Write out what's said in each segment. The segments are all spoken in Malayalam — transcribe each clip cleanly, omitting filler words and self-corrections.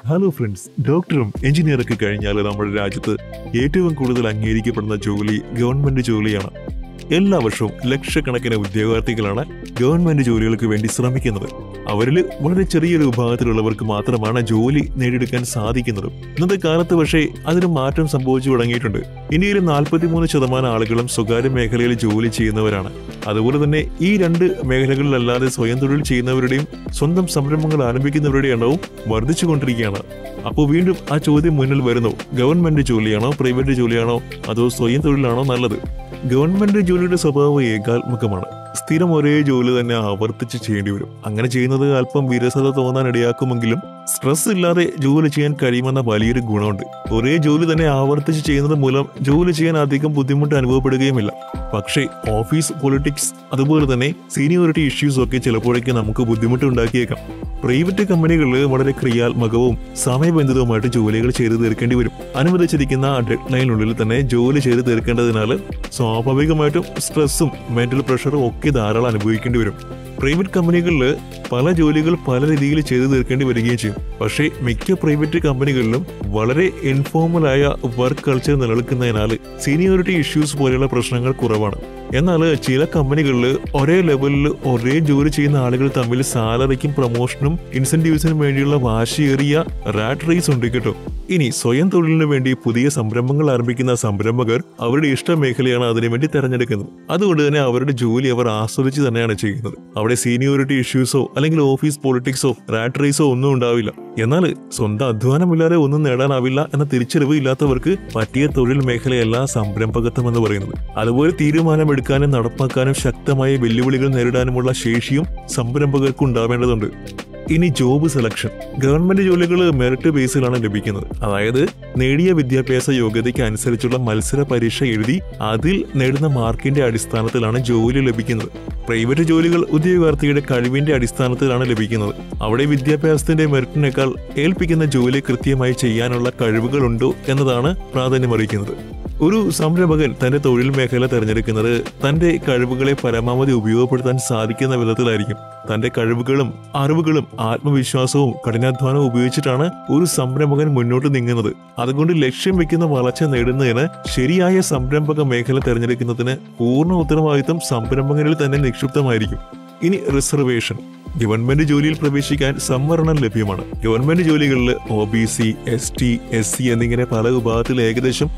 ഹലോ ഫ്രണ്ട്സ്, ഡോക്ടറും എഞ്ചിനീയറൊക്കെ കഴിഞ്ഞാൽ നമ്മുടെ രാജ്യത്ത് ഏറ്റവും കൂടുതൽ അംഗീകരിക്കപ്പെടുന്ന ജോലി ഗവൺമെന്റ് ജോലിയാണ്. എല്ലാ വർഷവും ലക്ഷക്കണക്കിന് ഉദ്യോഗാർത്ഥികളാണ് ഗവൺമെന്റ് ജോലികൾക്ക് വേണ്ടി ശ്രമിക്കുന്നത്. അവരിൽ വളരെ ചെറിയൊരു വിഭാഗത്തിലുള്ളവർക്ക് മാത്രമാണ് ജോലി നേടിയെടുക്കാൻ സാധിക്കുന്നത്. ഇന്നത്തെ കാലത്ത് പക്ഷേ അതിന് മാറ്റം സംഭവിച്ചു തുടങ്ങിയിട്ടുണ്ട്. ഇന്ത്യയിൽ 43% ആളുകളും സ്വകാര്യ മേഖലയിൽ ജോലി ചെയ്യുന്നവരാണ്. അതുപോലെ തന്നെ ഈ രണ്ട് മേഖലകളിലല്ലാതെ സ്വയം തൊഴിൽ ചെയ്യുന്നവരുടെയും സ്വന്തം സംരംഭങ്ങൾ ആരംഭിക്കുന്നവരുടെയും എണ്ണവും വർദ്ധിച്ചുകൊണ്ടിരിക്കുകയാണ്. അപ്പോൾ വീണ്ടും ആ ചോദ്യം മുന്നിൽ വരുന്നു: ഗവൺമെന്റ് ജോലിയാണോ, പ്രൈവറ്റ് ജോലിയാണോ, അതോ സ്വയം തൊഴിലാണോ നല്ലത്? ഗവൺമെന്റ് ജോലിയുടെ സ്വഭാവം ഏകാത്മകമാണ്. സ്ഥിരം ഒരേ ജോലി തന്നെ ആവർത്തിച്ച് ചെയ്യേണ്ടി വരും. അങ്ങനെ ചെയ്യുന്നത് അല്പം വിരസത തോന്നാൻ ഇടയാക്കുമെങ്കിലും സ്ട്രെസ് ഇല്ലാതെ ജോലി ചെയ്യാൻ കഴിയുമെന്ന വലിയൊരു ഗുണമുണ്ട്. ഒരേ ജോലി തന്നെ ആവർത്തിച്ച് ചെയ്യുന്നത് മൂലം ജോലി ചെയ്യാൻ അധികം ബുദ്ധിമുട്ട് അനുഭവപ്പെടുകയുമില്ല. പക്ഷേ ഓഫീസ് പൊളിറ്റിക്സ് അതുപോലെ തന്നെ സീനിയോറിറ്റി ഇഷ്യൂസ് ഒക്കെ ചിലപ്പോഴേക്ക് നമുക്ക് ബുദ്ധിമുട്ട് ഉണ്ടാക്കിയേക്കാം. പ്രൈവറ്റ് കമ്പനികളിൽ വളരെ ക്രിയാത്മകവും സമയബന്ധിതവുമായിട്ട് ജോലികൾ ചെയ്തു തീർക്കേണ്ടി വരും. അനുവദിച്ചിരിക്കുന്ന ഡെഡ് ലൈനിനുള്ളിൽ തന്നെ ജോലി ചെയ്ത് തീർക്കേണ്ടതിനാൽ സ്വാഭാവികമായിട്ടും സ്ട്രെസ്സും മെന്റൽ പ്രഷറും ഒക്കെ ധാരാളം അനുഭവിക്കേണ്ടി വരും. പ്രൈവറ്റ് കമ്പനികളിൽ പല ജോലികൾ പല രീതിയിൽ ചെയ്തു തീർക്കേണ്ടി വരികയും ചെയ്യും. പക്ഷേ മിക്ക പ്രൈവറ്റ് കമ്പനികളിലും വളരെ ഇൻഫോർമലായ വർക്ക് കൾച്ചർ നിലനിൽക്കുന്നതിനാൽ സീനിയോറിറ്റി ഇഷ്യൂസ് പോലെയുള്ള പ്രശ്നങ്ങൾ കുറവാണ്. എന്നാൽ ചില കമ്പനികളിൽ ഒരേ ലെവലിൽ ഒരേ ജോലി ചെയ്യുന്ന ആളുകൾ തമ്മിൽ സാലറിക്കും പ്രൊമോഷനും ഇൻസെന്റീവ്സിനും വേണ്ടിയുള്ള വാശിയേറിയ റാറ്റ് റേസ് ഉണ്ട് കേട്ടോ. ഇനി സ്വയം തൊഴിലിന് വേണ്ടി പുതിയ സംരംഭങ്ങൾ ആരംഭിക്കുന്ന സംരംഭകർ അവരുടെ ഇഷ്ട മേഖലയാണ് അതിനുവേണ്ടി തെരഞ്ഞെടുക്കുന്നത്. അതുകൊണ്ട് തന്നെ അവരുടെ ജോലി അവർ ആസ്വദിച്ച് തന്നെയാണ് ചെയ്യുന്നത്. അവിടെ സീനിയോറിറ്റി ഇഷ്യൂസോ അല്ലെങ്കിൽ ഓഫീസ് പൊളിറ്റിക്സോ റാറ്റ് റേസോ ഒന്നും ഉണ്ടാവില്ല. എന്നാൽ സ്വന്തം അധ്വാനമില്ലാതെ ഒന്നും നേടാനാവില്ല എന്ന തിരിച്ചറിവ് ഇല്ലാത്തവർക്ക് പറ്റിയ തൊഴിൽ മേഖലയല്ല സംരംഭകത്വം എന്ന് പറയുന്നത്. അതുപോലെ തീരുമാനമെടുക്കാനും നടപ്പാക്കാനും ശക്തമായ വെല്ലുവിളികൾ നേരിടാനുമുള്ള ശേഷിയും സംരംഭകർക്ക് ഉണ്ടാവേണ്ടതുണ്ട്. ഇനി ജോബ് സെലക്ഷൻ. ഗവൺമെന്റ് ജോലികൾ മെറിറ്റ് ബേസിലാണ് ലഭിക്കുന്നത്. അതായത് നേടിയ വിദ്യാഭ്യാസ യോഗ്യതയ്ക്ക് അനുസരിച്ചുള്ള മത്സര പരീക്ഷ എഴുതി അതിൽ നേടുന്ന മാർക്കിന്റെ അടിസ്ഥാനത്തിലാണ് ജോലി ലഭിക്കുന്നത്. പ്രൈവറ്റ് ജോലികൾ ഉദ്യോഗാർത്ഥിയുടെ കഴിവിന്റെ അടിസ്ഥാനത്തിലാണ് ലഭിക്കുന്നത്. അവിടെ വിദ്യാഭ്യാസത്തിന്റെ മെറിറ്റിനേക്കാൾ ഏൽപ്പിക്കുന്ന ജോലി കൃത്യമായി ചെയ്യാനുള്ള കഴിവുകളുണ്ടോ എന്നതാണ് പ്രാധാന്യമറിയിക്കുന്നത്. ഒരു സംരംഭകൻ തന്റെ തൊഴിൽ മേഖല തിരഞ്ഞെടുക്കുന്നത് തന്റെ കഴിവുകളെ പരമാവധി ഉപയോഗപ്പെടുത്താൻ സാധിക്കുന്ന വിധത്തിലായിരിക്കും. തന്റെ കഴിവുകളും അറിവുകളും ആത്മവിശ്വാസവും കഠിനാധ്വാനവും ഉപയോഗിച്ചിട്ടാണ് ഒരു സംരംഭകൻ മുന്നോട്ട് നീങ്ങുന്നത്. അതുകൊണ്ട് ലക്ഷ്യം വെക്കുന്ന വളർച്ച നേടുന്നതിന് ശരിയായ സംരംഭക മേഖല തിരഞ്ഞെടുക്കുന്നതിന് പൂർണ്ണ ഉത്തരവാദിത്തം സംരംഭകരിൽ തന്നെ നിക്ഷിപ്തമായിരിക്കും. ഇനി റിസർവേഷൻ. ഗവൺമെന്റ് ജോലിയിൽ പ്രവേശിക്കാൻ സംവരണം ലഭ്യമാണ്. ഗവൺമെന്റ് ജോലികളിൽ OBC, ST, SC എന്നിങ്ങനെ പല വിഭാഗത്തിൽ ഏകദേശം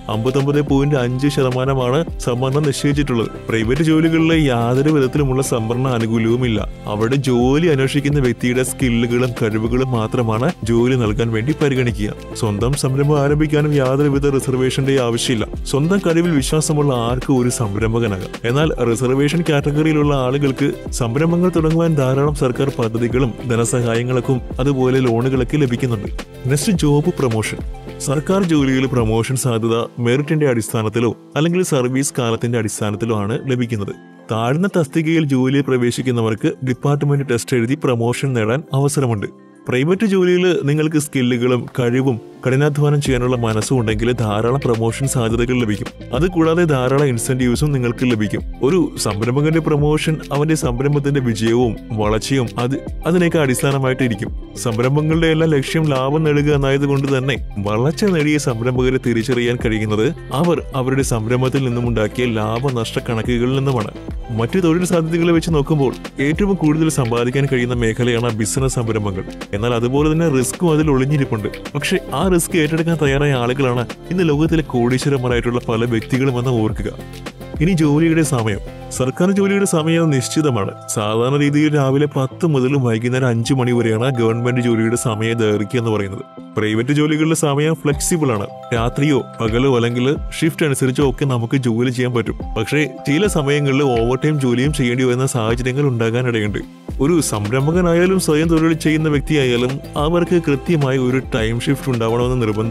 59.5% സംവരണം നിശ്ചയിച്ചിട്ടുള്ളത്. പ്രൈവറ്റ് ജോലികളിൽ യാതൊരു വിധത്തിലുമുള്ള സംവരണ ആനുകൂല്യവുമില്ല. അവിടെ ജോലി അന്വേഷിക്കുന്ന വ്യക്തിയുടെ സ്കില്ലുകളും കഴിവുകളും മാത്രമാണ് ജോലി നൽകാൻ വേണ്ടി പരിഗണിക്കുക. സ്വന്തം സംരംഭം ആരംഭിക്കാനും യാതൊരുവിധ റിസർവേഷന്റെ ആവശ്യമില്ല. സ്വന്തം കഴിവിൽ വിശ്വാസമുള്ള ആർക്കും ഒരു സംരംഭകനാകാം. എന്നാൽ റിസർവേഷൻ കാറ്റഗറിയിലുള്ള ആളുകൾക്ക് സംരംഭങ്ങൾ തുടങ്ങുവാൻ ധാരാളം സർക്കാർ പദ്ധതികളും ധനസഹായങ്ങൾക്കും അതുപോലെ ലോണുകളൊക്കെ ലഭിക്കുന്നുണ്ട്. Next, job promotion. സർക്കാർ ജോലിയിൽ പ്രൊമോഷൻ സാധ്യത മെറിറ്റിന്റെ അടിസ്ഥാനത്തിലോ അല്ലെങ്കിൽ സർവീസ് കാലത്തിന്റെ അടിസ്ഥാനത്തിലോ ആണ് ലഭിക്കുന്നത്. താഴ്ന്ന തസ്തികയിൽ ജോലിയിൽ പ്രവേശിക്കുന്നവർക്ക് ഡിപ്പാർട്ട്മെന്റ് ടെസ്റ്റ് എഴുതി പ്രൊമോഷൻ നേടാൻ അവസരമുണ്ട്. പ്രൈവറ്റ് ജോലിയിൽ നിങ്ങൾക്ക് സ്കില്ലുകളും കഴിവും കഠിനാധ്വാനം ചെയ്യാനുള്ള മനസ്സും ഉണ്ടെങ്കിൽ ധാരാളം പ്രൊമോഷൻ സാധ്യതകൾ ലഭിക്കും. അതുകൂടാതെ ധാരാളം ഇൻസെന്റീവ്സും നിങ്ങൾക്ക് ലഭിക്കും. ഒരു സംരംഭകന്റെ പ്രൊമോഷൻ അവന്റെ സംരംഭത്തിന്റെ വിജയവും വളർച്ചയും അതിനേക്ക് അടിസ്ഥാനമായിട്ടിരിക്കും. സംരംഭങ്ങളുടെ എല്ലാം ലക്ഷ്യം ലാഭം നേടുക എന്നായതുകൊണ്ട് തന്നെ വളർച്ച നേടിയ സംരംഭകരെ തിരിച്ചറിയാൻ കഴിയുന്നത് അവർ അവരുടെ സംരംഭത്തിൽ നിന്നുമുണ്ടാക്കിയ ലാഭനഷ്ട കണക്കുകളിൽ നിന്നുമാണ്. മറ്റു തൊഴിൽ സാധ്യതകളെ വെച്ച് നോക്കുമ്പോൾ ഏറ്റവും കൂടുതൽ സമ്പാദിക്കാൻ കഴിയുന്ന മേഖലയാണ് ബിസിനസ് സംരംഭങ്ങൾ. എന്നാൽ അതുപോലെ തന്നെ റിസ്ക്കും അതിൽ ഒളിഞ്ഞിരിപ്പുണ്ട്. പക്ഷെ ആ റിസ്ക് ഏറ്റെടുക്കാൻ തയ്യാറായ ആളുകളാണ് ഇന്ന് ലോകത്തിലെ കോടീശ്വരന്മാരായിട്ടുള്ള പല വ്യക്തികളുമെന്ന് ഓർക്കുക. ഇനി ജോലിയുടെ സമയം. സർക്കാർ ജോലിയുടെ സമയം നിശ്ചിതമാണ്. സാധാരണ രീതിയിൽ രാവിലെ 10 മുതൽ വൈകുന്നേരം 5 മണി വരെയാണ് ഗവൺമെന്റ് ജോലിയുടെ സമയ ദൈർഘ്യം എന്ന് പറയുന്നത്. പ്രൈവറ്റ് ജോലികളുടെ സമയം ഫ്ലെക്സിബിൾ ആണ്. രാത്രിയോ പകലോ അല്ലെങ്കിൽ ഷിഫ്റ്റ് അനുസരിച്ചോ ഒക്കെ നമുക്ക് ജോലി ചെയ്യാൻ പറ്റും. പക്ഷേ ചില സമയങ്ങളിൽ ഓവർ ടൈം ജോലിയും ചെയ്യേണ്ടി വരുന്ന സാഹചര്യങ്ങൾ ഉണ്ടാകാനിടയുണ്ട്. ഒരു സംരംഭകനായാലും സ്വയം തൊഴിൽ ചെയ്യുന്ന വ്യക്തിയായാലും അവർക്ക് കൃത്യമായി ഒരു ടൈം ഷിഫ്റ്റ് ഉണ്ടാവണമെന്ന് നിർബന്ധമില്ല.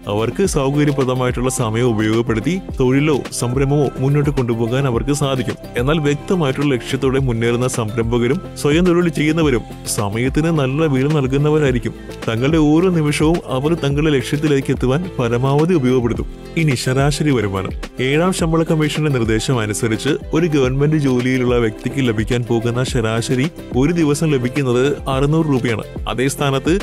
അവർക്ക് സൗകര്യപ്രദമായിട്ടുള്ള സമയം ഉപയോഗപ്പെടുത്തി തൊഴിലോ സംരംഭമോ മുന്നോട്ട് കൊണ്ടുപോകാൻ അവർക്ക് സാധിക്കും. എന്നാൽ വ്യക്തമായിട്ടുള്ള ലക്ഷ്യത്തോടെ മുന്നേറുന്ന സംരംഭകരും സ്വയം തൊഴിൽ ചെയ്യുന്നവരും സമയത്തിന് നല്ല വില നൽകുന്നവരായിരിക്കും. തങ്ങളുടെ ഓരോ നിമിഷവും അവർ തങ്ങളുടെ ലക്ഷ്യത്തിലേക്ക് എത്തുവാൻ പരമാവധി ഉപയോഗപ്പെടുത്തും. ഇനി ശരാശരി വരുമാനം. 7ാം ശമ്പള കമ്മീഷന്റെ നിർദ്ദേശം അനുസരിച്ച് ഒരു ഗവൺമെന്റ് ജോലിയിലുള്ള വ്യക്തിക്ക് ലഭിക്കാൻ പോകുന്ന ശരാശരി ഒരു ദിവസം ലഭിക്കുന്നത് 600 രൂപയാണ്. അതേ സ്ഥാനത്ത്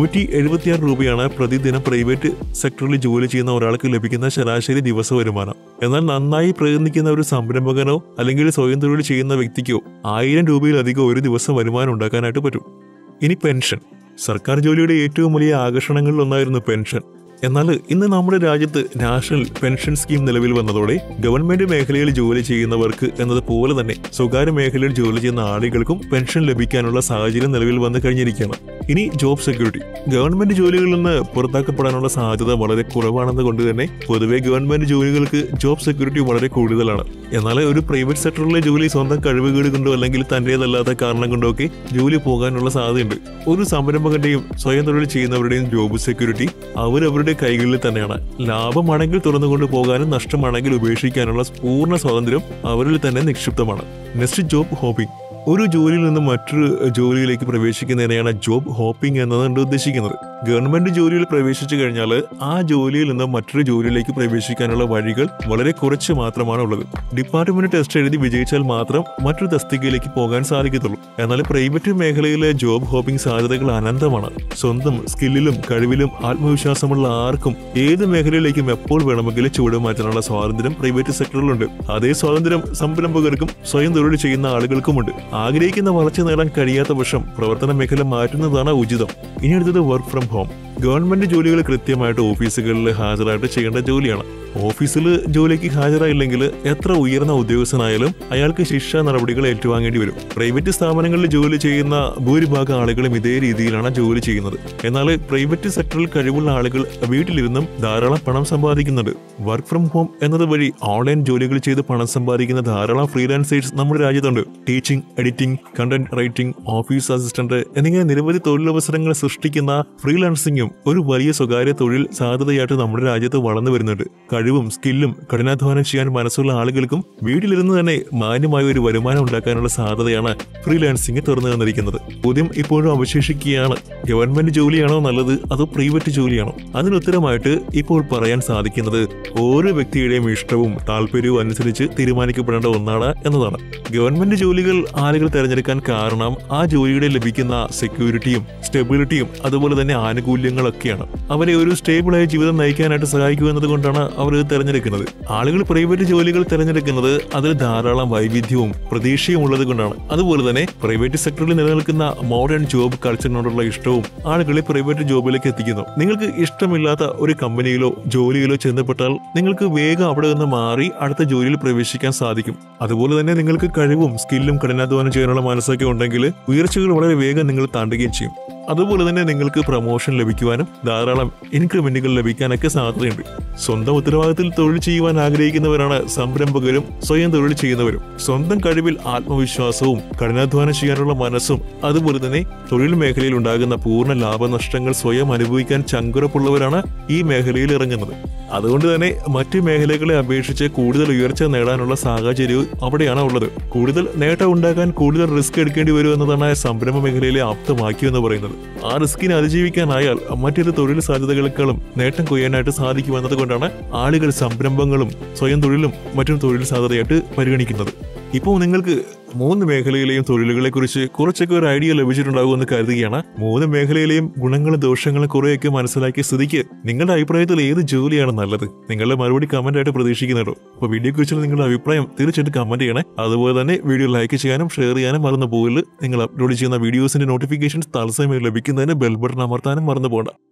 176 രൂപയാണ് പ്രതിദിനം പ്രൈവറ്റ് സെക്ടറിൽ ജോലി ചെയ്യുന്ന ഒരാൾക്ക് ലഭിക്കുന്ന ശരാശരി ദിവസ വരുമാനം. എന്നാൽ നന്നായി പ്രയത്നിക്കുന്ന ഒരു സംരംഭകനോ അല്ലെങ്കിൽ സ്വയം തൊഴിൽ ചെയ്യുന്ന വ്യക്തിക്കോ 1000 രൂപയിലധികം ഒരു ദിവസം വരുമാനം ഉണ്ടാക്കാനായിട്ട് പറ്റും. ഇനി പെൻഷൻ. സർക്കാർ ജോലിയുടെ ഏറ്റവും വലിയ ആകർഷണങ്ങളിൽ ഒന്നായിരുന്നു പെൻഷൻ. എന്നാൽ ഇന്ന് നമ്മുടെ രാജ്യത്ത് നാഷണൽ പെൻഷൻ സ്കീം നിലവിൽ വന്നതോടെ ഗവൺമെന്റ് മേഖലയിൽ ജോലി ചെയ്യുന്നവർക്ക് എന്നതുപോലെ തന്നെ സ്വകാര്യ മേഖലയിൽ ജോലി ചെയ്യുന്ന ആളുകൾക്കും പെൻഷൻ ലഭിക്കാനുള്ള സാഹചര്യം നിലവിൽ വന്നു കഴിഞ്ഞിരിക്കുകയാണ്. ഇനി ജോബ് സെക്യൂരിറ്റി. ഗവൺമെന്റ് ജോലികളിൽ നിന്ന് പുറത്താക്കപ്പെടാനുള്ള സാധ്യത വളരെ കുറവാണെന്ന് കൊണ്ട് തന്നെ പൊതുവെ ഗവൺമെന്റ് ജോലികൾക്ക് ജോബ് സെക്യൂരിറ്റി വളരെ കൂടുതലാണ്. എന്നാൽ ഒരു പ്രൈവറ്റ് സെക്ടറിലെ ജോലി സ്വന്തം കഴിവുകേട് കൊണ്ടോ അല്ലെങ്കിൽ തന്റേതല്ലാത്ത കാരണം കൊണ്ടോ ഒക്കെ ജോലി പോകാനുള്ള സാധ്യതയുണ്ട്. ഒരു സംരംഭകന്റെയും സ്വയം തൊഴിൽ ചെയ്യുന്നവരുടെയും ജോബ് സെക്യൂരിറ്റി അവരവരുടെ കൈകളിൽ തന്നെയാണ്. ലാഭമാണെങ്കിൽ തുറന്നുകൊണ്ട് പോകാനും നഷ്ടമാണെങ്കിൽ ഉപേക്ഷിക്കാനുള്ള പൂർണ്ണ സ്വാതന്ത്ര്യം അവരിൽ തന്നെ നിക്ഷിപ്തമാണ്. Next, job hoping. ഒരു ജോലിയിൽ നിന്ന് മറ്റൊരു ജോലിയിലേക്ക് പ്രവേശിക്കുന്നതിനെയാണ് ജോബ് ഹോപ്പിംഗ് എന്നതുകൊണ്ട് ഉദ്ദേശിക്കുന്നത്. ഗവൺമെന്റ് ജോലിയിൽ പ്രവേശിച്ചു കഴിഞ്ഞാൽ ആ ജോലിയിൽ നിന്ന് മറ്റൊരു ജോലിയിലേക്ക് പ്രവേശിക്കാനുള്ള വഴികൾ വളരെ കുറച്ച് മാത്രമാണ് ഉള്ളത്. ഡിപ്പാർട്ട്മെന്റ് ടെസ്റ്റ് എഴുതി വിജയിച്ചാൽ മാത്രം മറ്റൊരു തസ്തികയിലേക്ക് പോകാൻ സാധിക്കത്തുള്ളൂ. എന്നാൽ പ്രൈവറ്റ് മേഖലയിലെ ജോബ് ഹോപ്പിംഗ് സാധ്യതകൾ അനന്തമാണ്. സ്വന്തം സ്കില്ലിലും കഴിവിലും ആത്മവിശ്വാസമുള്ള ആർക്കും ഏത് മേഖലയിലേക്കും എപ്പോൾ വേണമെങ്കിലും ചുവടുമാറ്റാനുള്ള സ്വാതന്ത്ര്യം പ്രൈവറ്റ് സെക്ടറിലുണ്ട്. അതേ സ്വാതന്ത്ര്യം സംരംഭകർക്കും സ്വയം തൊഴിൽ ചെയ്യുന്ന ആളുകൾക്കുമുണ്ട്. ആഗ്രഹിക്കുന്ന വളർച്ച നേടാൻ കഴിയാത്ത പക്ഷം പ്രവർത്തന മേഖല മാറ്റുന്നതാണ് ഉചിതം. ഇനി അടുത്തത് വർക്ക് ഫ്രം ഹോം. ഗവൺമെന്റ് ജോലികൾ കൃത്യമായിട്ട് ഓഫീസുകളിൽ ഹാജരായിട്ട് ചെയ്യേണ്ട ജോലിയാണ്. ഓഫീസിൽ ജോലിക്ക് ഹാജരായില്ലെങ്കിൽ എത്ര ഉയർന്ന ഉദ്യോഗസ്ഥനായാലും അയാൾക്ക് ശിക്ഷാ നടപടികൾ ഏറ്റുവാങ്ങേണ്ടി വരും. പ്രൈവറ്റ് സ്ഥാപനങ്ങളിൽ ജോലി ചെയ്യുന്ന ഭൂരിഭാഗം ആളുകളും ഇതേ രീതിയിലാണ് ജോലി ചെയ്യുന്നത്. എന്നാൽ പ്രൈവറ്റ് സെക്ടറിൽ കഴിവുള്ള ആളുകൾ വീട്ടിലിരുന്നും ധാരാളം പണം സമ്പാദിക്കുന്നുണ്ട്. വർക്ക് ഫ്രം ഹോം എന്നത് വഴി ഓൺലൈൻ ജോലികൾ ചെയ്ത് പണം സമ്പാദിക്കുന്ന ധാരാളം ഫ്രീലാൻസേഴ്സ് നമ്മുടെ രാജ്യത്തുണ്ട്. Teaching, editing, content writing, office assistant എന്നിങ്ങനെ നിരവധി തൊഴിലവസരങ്ങൾ സൃഷ്ടിക്കുന്ന ഫ്രീലാൻസിംഗും ഒരു വലിയ സ്വകാര്യ തൊഴിൽ സാധ്യതയായിട്ട് നമ്മുടെ രാജ്യത്ത് വളർന്നു വരുന്നുണ്ട്. കഴിവും സ്കില്ലും കഠിനാധ്വാനം ചെയ്യാൻ മനസ്സുള്ള ആളുകൾക്കും വീട്ടിലിരുന്ന് തന്നെ മാന്യമായ ഒരു വരുമാനം ഉണ്ടാക്കാനുള്ള സാധ്യതയാണ് ഫ്രീലാൻസിംഗ് തുറന്നു തന്നിരിക്കുന്നത്. ചോദ്യം ഇപ്പോഴും അവശേഷിക്കുകയാണ്, ഗവൺമെന്റ് ജോലിയാണോ നല്ലത് അതോ പ്രൈവറ്റ് ജോലിയാണോ? അതിനുത്തരമായിട്ട് ഇപ്പോൾ പറയാൻ സാധിക്കുന്നത് ഓരോ വ്യക്തിയുടെയും ഇഷ്ടവും താല്പര്യവും അനുസരിച്ച് തീരുമാനിക്കപ്പെടേണ്ട ഒന്നാണ് എന്നതാണ്. ഗവൺമെന്റ് ജോലികൾ ആളുകൾ തിരഞ്ഞെടുക്കാൻ കാരണം ആ ജോലിയുടെ ലഭിക്കുന്ന സെക്യൂരിറ്റിയും സ്റ്റെബിലിറ്റിയും അതുപോലെ തന്നെ ആനുകൂല്യങ്ങളൊക്കെയാണ്. അവരെ ഒരു സ്റ്റേബിളായ ജീവിതം നയിക്കാനായിട്ട് സഹായിക്കുക എന്നതുകൊണ്ടാണ് അവർ തിരഞ്ഞെടുക്കുന്നത്. ആളുകൾ പ്രൈവറ്റ് ജോലികൾ തിരഞ്ഞെടുക്കുന്നത് അതിൽ ധാരാളം വൈവിധ്യവും പ്രതീക്ഷയും ഉള്ളത് കൊണ്ടാണ്. അതുപോലെ തന്നെ പ്രൈവറ്റ് സെക്ടറിൽ നിലനിൽക്കുന്ന മോഡേൺ ജോബ് കൾച്ചറിനോടുള്ള ഇഷ്ടവും ആളുകളെ പ്രൈവറ്റ് ജോബിലേക്ക് എത്തിക്കുന്നു. നിങ്ങൾക്ക് ഇഷ്ടമില്ലാത്ത ഒരു കമ്പനിയിലോ ജോലിയിലോ ചെന്നപ്പെട്ടാൽ നിങ്ങൾക്ക് വേഗം അവിടെ നിന്ന് മാറി അടുത്ത ജോലിയിൽ പ്രവേശിക്കാൻ സാധിക്കും. അതുപോലെ തന്നെ നിങ്ങൾക്ക് കഴിവും സ്കില്ലും കഠിനാധ്വാനം ചെയ്യാനുള്ള മനസ്സൊക്കെ ഉണ്ടെങ്കിൽ ഉയർച്ചകൾ വളരെ വേഗം നിങ്ങൾ താണ്ടുകയും ചെയ്യും. അതുപോലെ തന്നെ നിങ്ങൾക്ക് പ്രൊമോഷൻ ലഭിക്കുവാനും ധാരാളം ഇൻക്രിമെന്റുകൾ ലഭിക്കാനൊക്കെ സാധ്യതയുണ്ട്. സ്വന്തം ഉത്തരവാദിത്തത്തിൽ തൊഴിൽ ചെയ്യുവാൻ ആഗ്രഹിക്കുന്നവരാണ് സംരംഭകരും സ്വയം തൊഴിൽ ചെയ്യുന്നവരും. സ്വന്തം കഴിവിൽ ആത്മവിശ്വാസവും കഠിനാധ്വാനം ചെയ്യാനുള്ള മനസ്സും അതുപോലെ തന്നെ തൊഴിൽ മേഖലയിൽ ഉണ്ടാകുന്ന പൂർണ്ണ ലാഭനഷ്ടങ്ങൾ സ്വയം അനുഭവിക്കാൻ ചങ്കുറപ്പുള്ളവരാണ് ഈ മേഖലയിൽ ഇറങ്ങുന്നത്. അതുകൊണ്ട് തന്നെ മറ്റു മേഖലകളെ അപേക്ഷിച്ച് കൂടുതൽ ഉയർച്ച നേടാനുള്ള സാഹചര്യവും അവിടെയാണ് ഉള്ളത്. കൂടുതൽ നേട്ടം ഉണ്ടാക്കാൻ കൂടുതൽ റിസ്ക് എടുക്കേണ്ടി വരും എന്നതാണ് സംരംഭ മേഖലയിലെ ആപ്തവാക്യം എന്ന് പറയുന്നത്. ആ റിസ്കിനെ അതിജീവിക്കാനായാൽ മറ്റൊരു തൊഴിൽ സാധ്യതകളെക്കാളും നേട്ടം കൊയ്യാനായിട്ട് സാധിക്കുമെന്നതുകൊണ്ടാണ് ആളുകൾ സംരംഭങ്ങളും സ്വയം തൊഴിലും മറ്റും തൊഴിൽ സാധ്യതയായിട്ട് പരിഗണിക്കുന്നത്. ഇപ്പോൾ നിങ്ങൾക്ക് 3 മേഖലയിലെയും തൊഴിലുകളെ കുറിച്ച് കുറച്ചൊക്കെ ഒരു ഐഡിയ ലഭിച്ചിട്ടുണ്ടാകുമെന്ന് കരുതുകയാണ്. 3 മേഖലയിലെയും ഗുണങ്ങളും ദോഷങ്ങളും കുറെയൊക്കെ മനസ്സിലാക്കിയ സ്ഥിതിക്ക് നിങ്ങളുടെ അഭിപ്രായത്തിൽ ഏത് ജോലിയാണ് നല്ലത്? നിങ്ങളുടെ മറുപടി കമന്റ് ആയിട്ട് പ്രതീക്ഷിക്കുന്നുണ്ടോ? അപ്പോൾ വീഡിയോ കുറിച്ചുള്ള നിങ്ങളുടെ അഭിപ്രായം തീർച്ചയായിട്ടും കമന്റ് ചെയ്യണേ. അതുപോലെ തന്നെ വീഡിയോ ലൈക്ക് ചെയ്യാനും ഷെയർ ചെയ്യാനും മറന്നു പോകില്ല. നിങ്ങൾ അപ്ലോഡ് ചെയ്യുന്ന വീഡിയോസിന്റെ നോട്ടിഫിക്കേഷൻസ് തത്സമയം ലഭിക്കുന്നതിന് ബെൽ ബട്ടൺ അമർത്താനും മറന്നു പോകണ്ട.